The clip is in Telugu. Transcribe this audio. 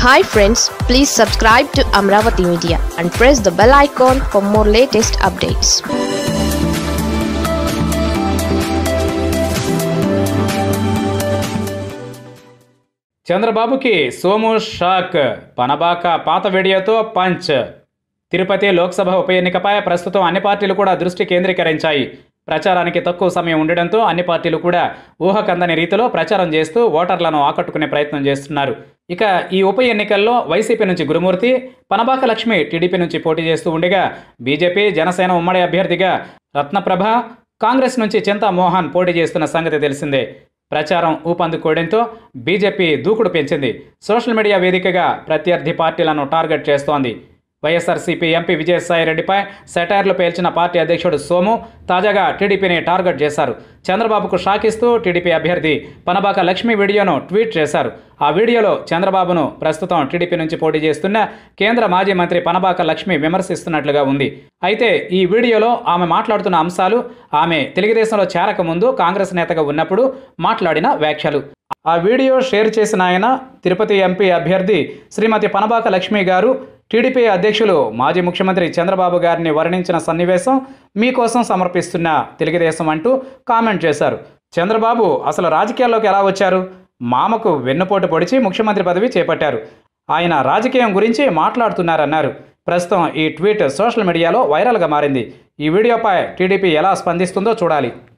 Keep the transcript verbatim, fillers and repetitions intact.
Hi friends, please subscribe to Amaravathi Media and press the bell icon for more latest updates. చంద్రబాబుకి సోము షాక్, పనబాక పాత వీడియోతో పంచ్. తిరుపతి లోక్సభ ఉప ఎన్నికపై ప్రస్తుతం అన్ని పార్టీలు కూడా దృష్టి కేంద్రీకరించాయి. ప్రచారానికి తక్కువ సమయం ఉండడంతో అన్ని పార్టీలు కూడా ఊహకందని రీతిలో ప్రచారం చేస్తూ ఓటర్లను ఆకట్టుకునే ప్రయత్నం చేస్తున్నారు. ఇక ఈ ఉప ఎన్నికల్లో వైసీపీ నుంచి గురుమూర్తి, పనబాక లక్ష్మి టీడీపీ నుంచి పోటీ చేస్తూ ఉండగా బీజేపీ జనసేన ఉమ్మడి అభ్యర్థిగా రత్నప్రభ, కాంగ్రెస్ నుంచి చింతా మోహన్ పోటీ చేస్తున్న సంగతి తెలిసిందే. ప్రచారం ఊపందుకోవడంతో బీజేపీ దూకుడు పెంచింది. సోషల్ మీడియా వేదికగా ప్రత్యర్థి పార్టీలను టార్గెట్ చేస్తోంది. వైఎస్ఆర్సీపీ ఎంపీ విజయసాయిరెడ్డిపై సెటైర్లు పేల్చిన పార్టీ అధ్యక్షుడు సోము తాజాగా టీడీపీని టార్గెట్ చేశారు. చంద్రబాబుకు షాక్ ఇస్తూ టీడీపీ అభ్యర్థి పనబాక లక్ష్మి వీడియోను ట్వీట్ చేశారు. ఆ వీడియోలో చంద్రబాబును ప్రస్తుతం టీడీపీ నుంచి పోటీ చేస్తున్న కేంద్ర మాజీ మంత్రి పనబాక లక్ష్మి విమర్శిస్తున్నట్లుగా ఉంది. అయితే ఈ వీడియోలో ఆమె మాట్లాడుతున్న అంశాలు ఆమె తెలుగుదేశంలో చేరకముందు కాంగ్రెస్ నేతగా ఉన్నప్పుడు మాట్లాడిన వ్యాఖ్యలు. ఆ వీడియో షేర్ చేసిన ఆయన తిరుపతి ఎంపీ అభ్యర్థి శ్రీమతి పనబాక లక్ష్మి గారు టీడీపీ అధ్యక్షులు మాజీ ముఖ్యమంత్రి చంద్రబాబు గారిని వర్ణించిన సన్నివేశం మీకోసం సమర్పిస్తున్న తెలుగుదేశం అంటూ కామెంట్ చేశారు. చంద్రబాబు అసలు రాజకీయాల్లోకి ఎలా వచ్చారు? మామకు వెన్నుపోటు పొడిచి ముఖ్యమంత్రి పదవి చేపట్టారు. ఆయన రాజకీయం గురించి మాట్లాడుతున్నారన్నారు. ప్రస్తుతం ఈ ట్వీట్ సోషల్ మీడియాలో వైరల్గా మారింది. ఈ వీడియోపై టీడీపీ ఎలా స్పందిస్తుందో చూడాలి.